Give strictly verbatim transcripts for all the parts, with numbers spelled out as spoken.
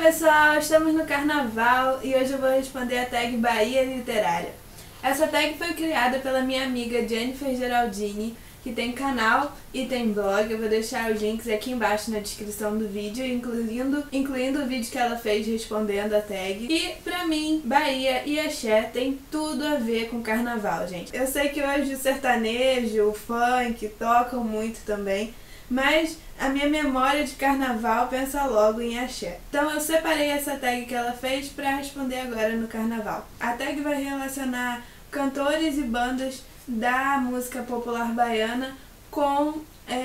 pessoal, estamos no carnaval e hoje eu vou responder a tag Bahia Literária. Essa tag foi criada pela minha amiga Jennifer Geraldini, que tem canal e tem blog. Eu vou deixar os links aqui embaixo na descrição do vídeo, incluindo, incluindo o vídeo que ela fez respondendo a tag. E pra mim, Bahia e Axé tem tudo a ver com carnaval, gente. Eu sei que hoje o sertanejo, o funk tocam muito também, mas a minha memória de carnaval pensa logo em Axé. Então eu separei essa tag que ela fez para responder agora no carnaval. A tag vai relacionar cantores e bandas da música popular baiana com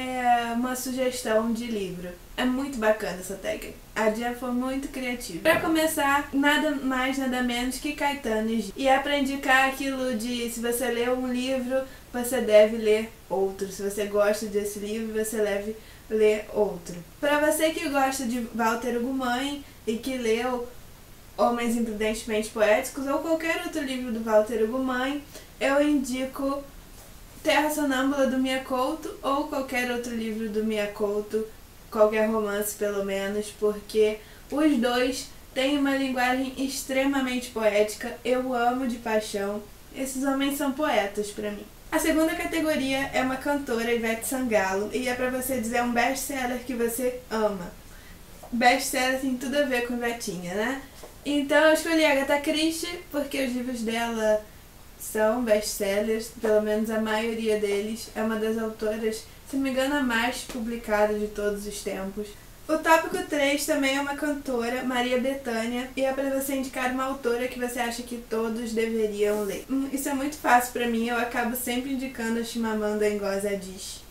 é, uma sugestão de livro. É muito bacana essa tag. A Jen foi muito criativa. Para começar, nada mais, nada menos que Caetano e Gil. E é para indicar aquilo de se você lê um livro, você deve ler outro. Se você gosta desse livro, você deve ler outro. Para você que gosta de Walter Ugumãe e que leu Homens Imprudentemente Poéticos ou qualquer outro livro do Walter Ugumãe, eu indico Terra Sonâmbula do Mia Couto ou qualquer outro livro do Mia Couto, qualquer romance pelo menos, porque os dois têm uma linguagem extremamente poética. Eu amo de paixão. Esses homens são poetas pra mim. A segunda categoria é uma cantora, Ivete Sangalo, e é pra você dizer um best-seller que você ama. Best-seller tem tudo a ver com Ivetinha, né? Então eu escolhi Agatha Christie porque os livros dela são best-sellers, pelo menos a maioria deles. É uma das autoras, se não me engano, a mais publicada de todos os tempos. O tópico três também é uma cantora, Maria Bethânia, e é para você indicar uma autora que você acha que todos deveriam ler. Hum, isso é muito fácil para mim, eu acabo sempre indicando a Chimamanda Ngozi Adichie.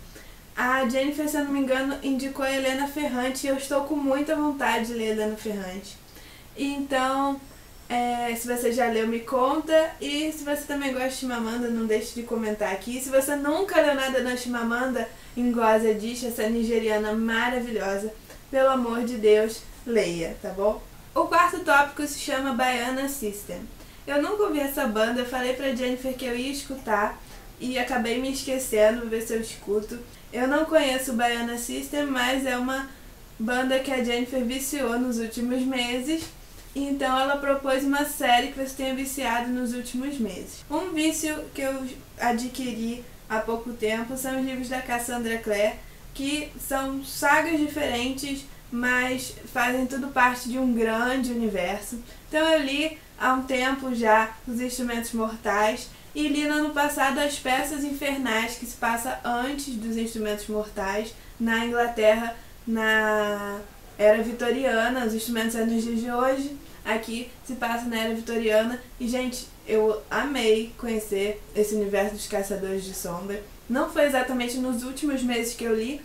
A Jennifer, se eu não me engano, indicou a Helena Ferrante, e eu estou com muita vontade de ler Helena Ferrante. Então, é, se você já leu, me conta. E se você também gosta de Chimamanda, não deixe de comentar aqui. Se você nunca leu nada da Chimamanda Ngozi Adichie, essa nigeriana maravilhosa, pelo amor de Deus, leia, tá bom? O quarto tópico se chama Baiana System. Eu nunca ouvi essa banda, eu falei pra Jennifer que eu ia escutar e acabei me esquecendo, vou ver se eu escuto. Eu não conheço o Baiana System, mas é uma banda que a Jennifer viciou nos últimos meses. Então ela propôs uma série que você tenha viciado nos últimos meses. Um vício que eu adquiri há pouco tempo são os livros da Cassandra Clare, que são sagas diferentes, mas fazem tudo parte de um grande universo. Então eu li há um tempo já Os Instrumentos Mortais e li no ano passado As Peças Infernais, que se passa antes dos Instrumentos Mortais, na Inglaterra, na Era Vitoriana. Os instrumentos são nos dias de hoje, aqui se passa na Era Vitoriana. E, gente, eu amei conhecer esse universo dos Caçadores de Sombra. Não foi exatamente nos últimos meses que eu li,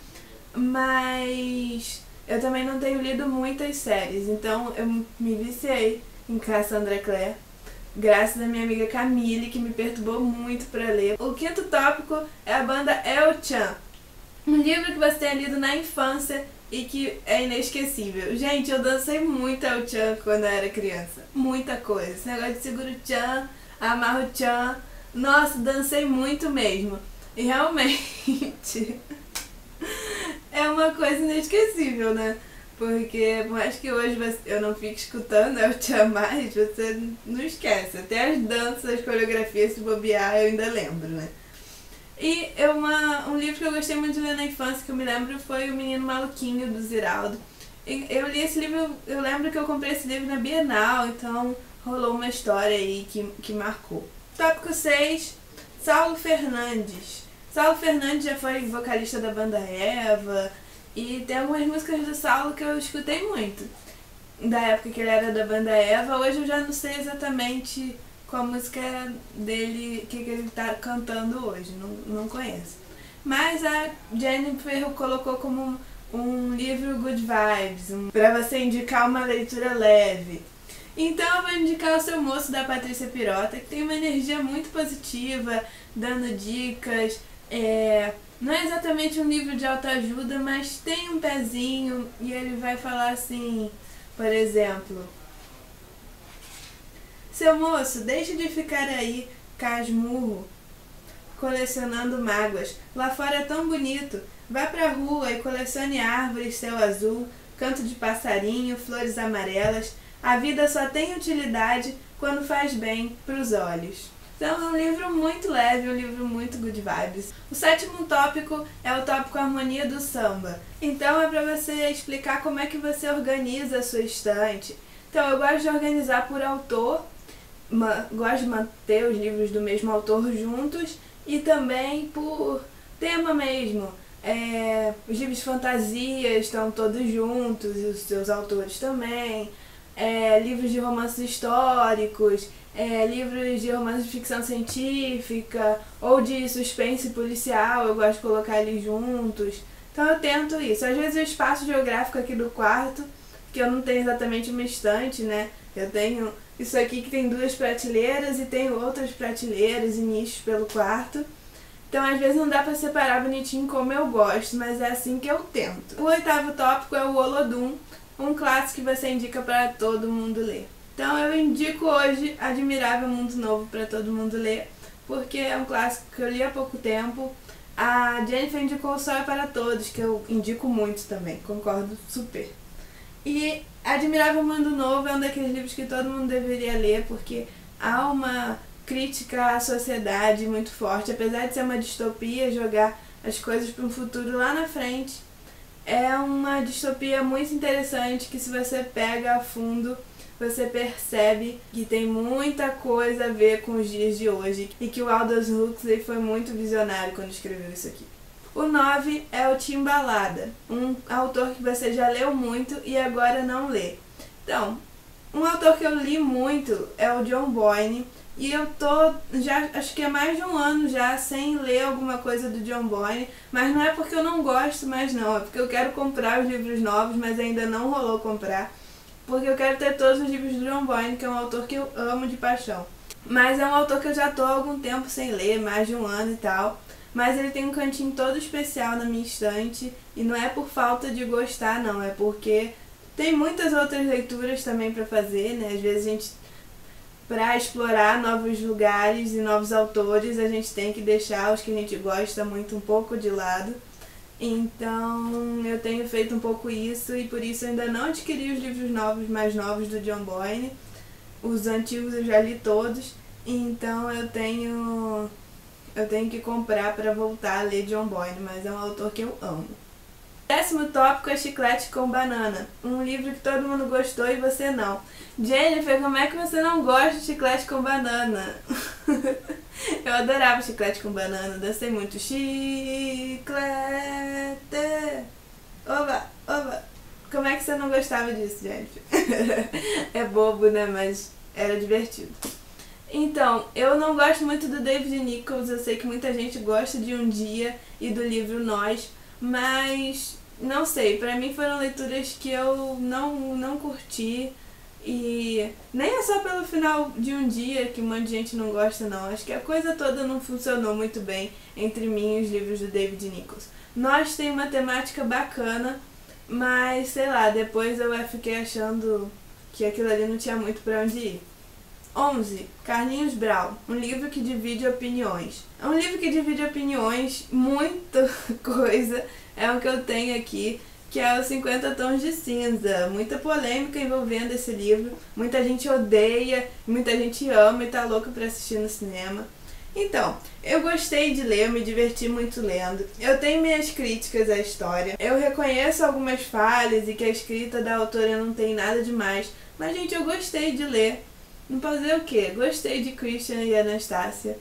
mas eu também não tenho lido muitas séries, então eu me viciei em Cassandra Clare, graças à minha amiga Camille, que me perturbou muito para ler. O quinto tópico é a banda El Chan, um livro que você tenha lido na infância e que é inesquecível. Gente, eu dancei muito El Chan quando eu era criança, muita coisa. Esse negócio de seguro Chan, amarro Chan, nossa, dancei muito mesmo. E realmente é uma coisa inesquecível, né? Porque por mais que hoje eu não fique escutando El Chan mais, você não esquece. Até as danças, as coreografias, se bobear, eu ainda lembro, né? E eu, uma, um livro que eu gostei muito de ler na infância, que eu me lembro, foi O Menino Maluquinho, do Ziraldo. E eu li esse livro, eu lembro que eu comprei esse livro na Bienal, então rolou uma história aí que, que marcou. Tópico seis, Saulo Fernandes. Saulo Fernandes já foi vocalista da banda Eva, e tem algumas músicas do Saulo que eu escutei muito, da época que ele era da banda Eva. Hoje eu já não sei exatamente qual a música dele, o que, que ele tá cantando hoje, não, não conheço. Mas a Jennifer colocou como um, um livro good vibes, um, pra você indicar uma leitura leve. Então eu vou indicar O Seu Moço, da Patrícia Pirota, que tem uma energia muito positiva, dando dicas. É, não é exatamente um livro de autoajuda, mas tem um pezinho e ele vai falar assim, por exemplo: seu moço, deixe de ficar aí, casmurro, colecionando mágoas. Lá fora é tão bonito. Vá pra rua e colecione árvores, céu azul, Canto de Passarinho, Flores Amarelas, A Vida Só Tem Utilidade Quando Faz Bem pros Olhos. Então é um livro muito leve, um livro muito good vibes. O sétimo tópico é o tópico Harmonia do Samba. Então é para você explicar como é que você organiza a sua estante. Então eu gosto de organizar por autor, gosto de manter os livros do mesmo autor juntos e também por tema mesmo. É, os livros de fantasia estão todos juntos e os seus autores também. É, livros de romances históricos, é, livros de romances de ficção científica ou de suspense policial, eu gosto de colocar eles juntos. Então eu tento isso. Às vezes o espaço geográfico aqui do quarto, que eu não tenho exatamente uma estante, né? Eu tenho isso aqui que tem duas prateleiras e tenho outras prateleiras e nichos pelo quarto. Então às vezes não dá pra separar bonitinho como eu gosto, mas é assim que eu tento. O oitavo tópico é o Olodum, um clássico que você indica para todo mundo ler. Então eu indico hoje Admirável Mundo Novo para todo mundo ler, porque é um clássico que eu li há pouco tempo. A Jennifer indicou O Sol é para Todos, que eu indico muito também, concordo super. E Admirável Mundo Novo é um daqueles livros que todo mundo deveria ler, porque há uma crítica à sociedade muito forte, apesar de ser uma distopia, jogar as coisas para um futuro lá na frente. É uma distopia muito interessante que, se você pega a fundo, você percebe que tem muita coisa a ver com os dias de hoje e que o Aldous Huxley foi muito visionário quando escreveu isso aqui. O nove é o Timbalada, um autor que você já leu muito e agora não lê. Então, um autor que eu li muito é o John Boyne, e eu tô, já acho que há mais de um ano já, sem ler alguma coisa do John Boyne, mas não é porque eu não gosto mais não, é porque eu quero comprar os livros novos, mas ainda não rolou comprar, porque eu quero ter todos os livros do John Boyne, que é um autor que eu amo de paixão. Mas é um autor que eu já tô há algum tempo sem ler, mais de um ano e tal, mas ele tem um cantinho todo especial na minha estante, e não é por falta de gostar não, é porque tem muitas outras leituras também pra fazer, né? Às vezes a gente, para explorar novos lugares e novos autores, a gente tem que deixar os que a gente gosta muito um pouco de lado. Então eu tenho feito um pouco isso, e por isso eu ainda não adquiri os livros novos, mais novos do John Boyne. Os antigos eu já li todos, então eu tenho, eu tenho que comprar para voltar a ler John Boyne, mas é um autor que eu amo. Décimo tópico é Chiclete com Banana, um livro que todo mundo gostou e você não. Jennifer, como é que você não gosta de Chiclete com Banana? Eu adorava Chiclete com Banana, dancei muito. Chiclete! Oba, oba! Como é que você não gostava disso, Jennifer? É bobo, né? Mas era divertido. Então, eu não gosto muito do David Nichols, eu sei que muita gente gosta de Um Dia e do livro Nós, mas não sei, pra mim foram leituras que eu não, não curti, e nem é só pelo final de Um Dia que um monte de gente não gosta não, acho que a coisa toda não funcionou muito bem entre mim e os livros do David Nichols. Nós tem uma temática bacana, mas sei lá, depois eu fiquei achando que aquilo ali não tinha muito pra onde ir. onze. Carlinhos Brau, um livro que divide opiniões. É um livro que divide opiniões, muita coisa, é o que eu tenho aqui, que é os cinquenta Tons de Cinza. Muita polêmica envolvendo esse livro, muita gente odeia, muita gente ama e tá louca pra assistir no cinema. Então, eu gostei de ler, eu me diverti muito lendo. Eu tenho minhas críticas à história, eu reconheço algumas falhas e que a escrita da autora não tem nada demais, mas gente, eu gostei de ler. Não posso dizer o quê? Gostei de Christian e Anastasia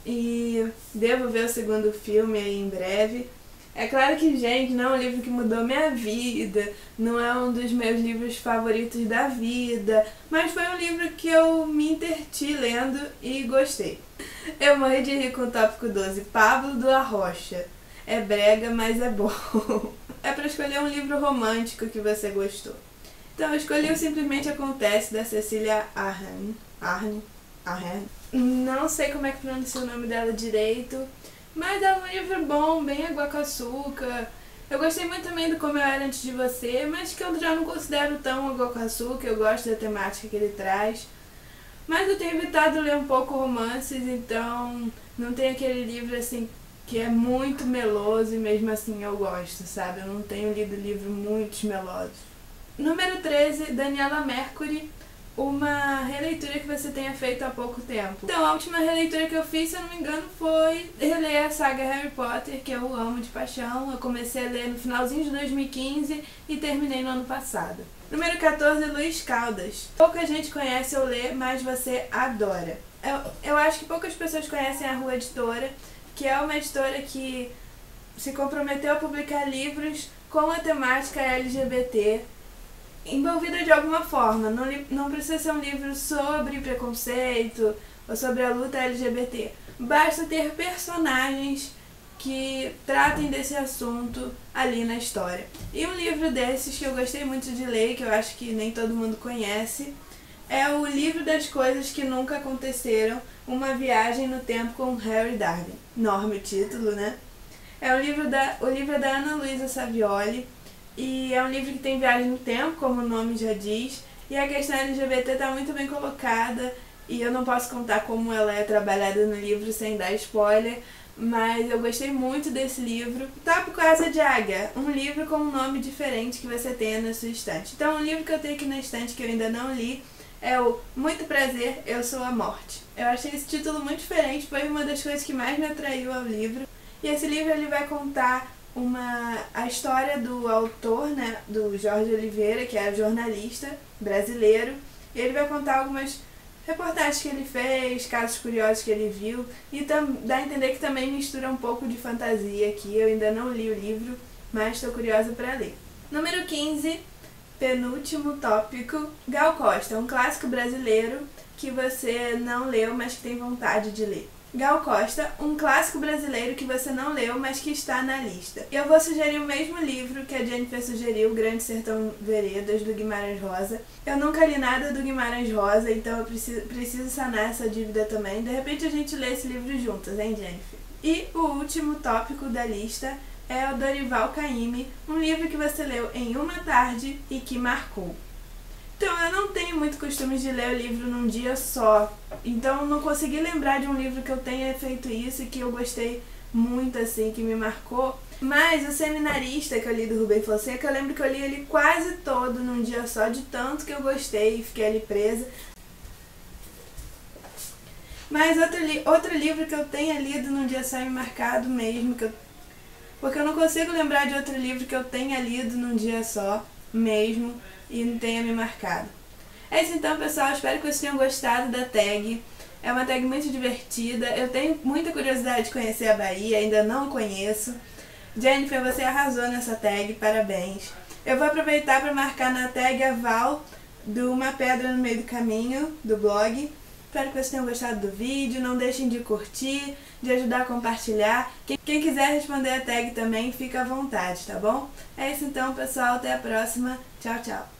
e devo ver o segundo filme aí em breve. É claro que, gente, não é um livro que mudou minha vida, não é um dos meus livros favoritos da vida, mas foi um livro que eu me interti lendo e gostei. Eu morri de rir com o tópico doze, Pablo do Arrocha. É brega, mas é bom. É pra escolher um livro romântico que você gostou. Então, eu escolhi o Simplesmente Acontece, da Cecília Ahern. Ahern? Ahern? Não sei como é que pronuncia o nome dela direito, mas é um livro bom, bem água com açúcar. Eu gostei muito também do Como Eu Era Antes de Você, mas que eu já não considero tão água com açúcar, eu gosto da temática que ele traz. Mas eu tenho evitado ler um pouco romances, então não tem aquele livro assim que é muito meloso e mesmo assim eu gosto, sabe? Eu não tenho lido livros muito melosos. Número treze, Daniela Mercury, uma releitura que você tenha feito há pouco tempo. Então, a última releitura que eu fiz, se eu não me engano, foi reler a saga Harry Potter, que eu amo de paixão. Eu comecei a ler no finalzinho de dois mil e quinze e terminei no ano passado. Número quatorze, Luiz Caldas. Pouca gente conhece ou lê, mas você adora. Eu, eu acho que poucas pessoas conhecem a Rua Editora, que é uma editora que se comprometeu a publicar livros com a temática L G B T, envolvida de alguma forma. Não, não precisa ser um livro sobre preconceito ou sobre a luta L G B T. Basta ter personagens que tratem desse assunto ali na história. E um livro desses que eu gostei muito de ler, que eu acho que nem todo mundo conhece, é o Livro das Coisas que Nunca Aconteceram, Uma Viagem no Tempo com Harry Darwin. Enorme o título, né? É o livro da, o livro é da Ana Luísa Savioli, e é um livro que tem viagem no tempo, como o nome já diz, e a questão L G B T está muito bem colocada, e eu não posso contar como ela é trabalhada no livro sem dar spoiler, mas eu gostei muito desse livro. Top com Asa de Águia, um livro com um nome diferente que você tenha na sua estante. Então, um livro que eu tenho aqui na estante que eu ainda não li é o Muito Prazer, Eu Sou a Morte. Eu achei esse título muito diferente, foi uma das coisas que mais me atraiu ao livro. E esse livro ele vai contar uma, a história do autor, né, do Jorge Oliveira, que é jornalista brasileiro. E ele vai contar algumas reportagens que ele fez, casos curiosos que ele viu, e tam, dá a entender que também mistura um pouco de fantasia aqui. Eu ainda não li o livro, mas estou curiosa para ler. Número quinze, penúltimo tópico, Gal Costa, um clássico brasileiro que você não leu, mas que tem vontade de ler. Gal Costa, um clássico brasileiro que você não leu, mas que está na lista. Eu vou sugerir o mesmo livro que a Jennifer sugeriu, Grande Sertão Veredas, do Guimarães Rosa. Eu nunca li nada do Guimarães Rosa, então eu preciso, preciso sanar essa dívida também. De repente a gente lê esse livro juntas, hein, Jennifer? E o último tópico da lista é o Dorival Caymmi, um livro que você leu em uma tarde e que marcou. Então, eu não tenho muito costume de ler o livro num dia só, então não consegui lembrar de um livro que eu tenha feito isso e que eu gostei muito, assim, que me marcou. Mas o Seminarista, que eu li do Rubem Fonseca, eu lembro que eu li ele quase todo num dia só, de tanto que eu gostei e fiquei ali presa. Mas outro, li outro livro que eu tenha lido num dia só e marcado mesmo, que eu... porque eu não consigo lembrar de outro livro que eu tenha lido num dia só mesmo e não tenha me marcado. É isso então, pessoal, espero que vocês tenham gostado da tag. É uma tag muito divertida, eu tenho muita curiosidade de conhecer a Bahia, ainda não conheço. Jennifer, você arrasou nessa tag, parabéns. Eu vou aproveitar para marcar na tag a Val do Uma Pedra no Meio do Caminho, do blog. Espero que vocês tenham gostado do vídeo, não deixem de curtir, de ajudar a compartilhar. Quem quiser responder a tag também, fica à vontade, tá bom? É isso então, pessoal, até a próxima. Tchau, tchau.